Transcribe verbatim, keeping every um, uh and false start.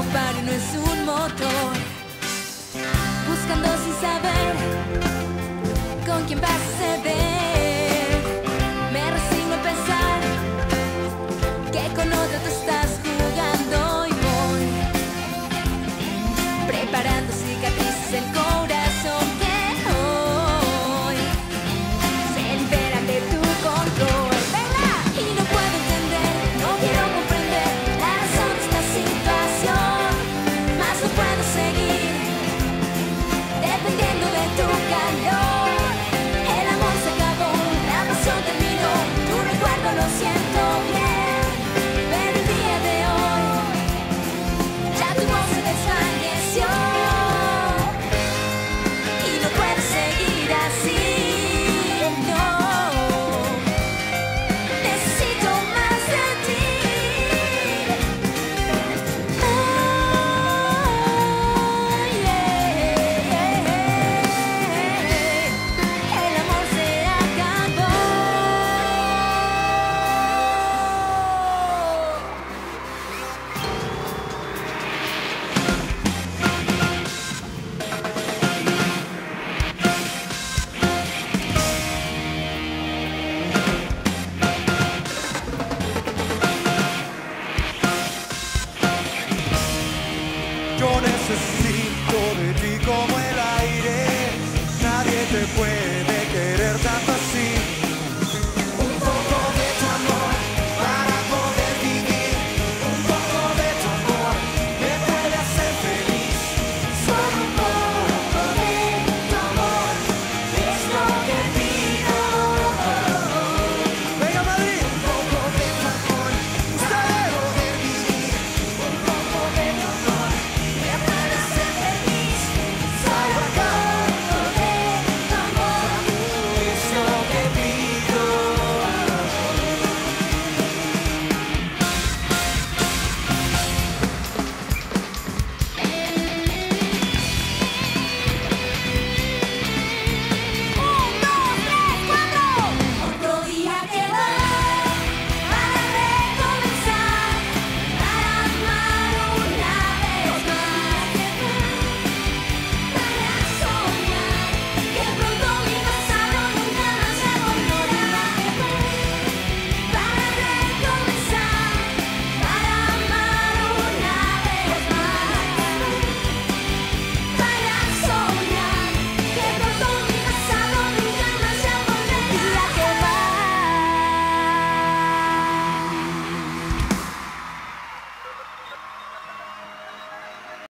disparo y no es un motor. Buscando sin saber con quién vas a ceder. Me resigno a pensar que con otro te estás jugando y voy preparando cicatrices el corazón que hoy se liberan de tu control. ¡Venga! Y no puedo entender, no quiero comprender la razón de esta situación, más no puedo seguir dependiendo de tu calor. El amor se acabó, la pasión terminó, tu recuerdo lo siento bien, pero el día de hoy ya tu voz se desvaneció y no puedo seguir así, no. Necesito más de ti. Oh, yeah. El amor se acabó. Yo necesito